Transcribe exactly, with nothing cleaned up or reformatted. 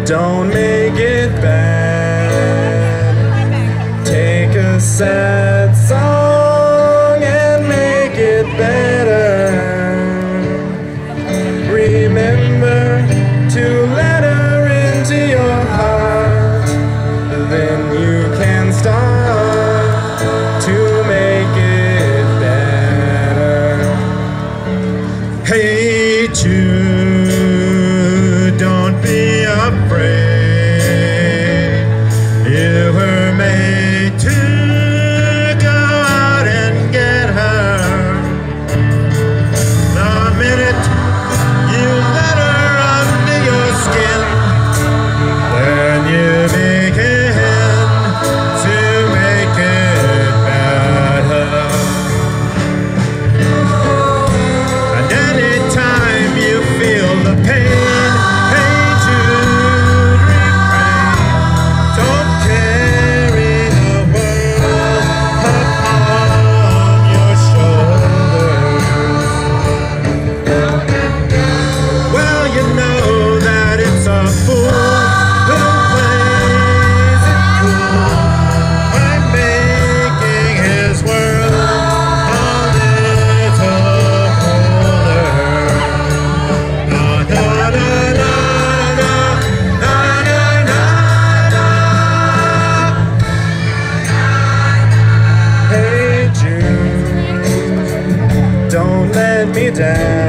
Don't make it bad. Take a sad song and make it better. Remember to let her into your heart. Then you can start to make it better. Hey Jude, don't be afraid. You were made to go out and get her. The minute you let her under your skin, then you begin to make it better. And anytime you feel the pain, don't let me down.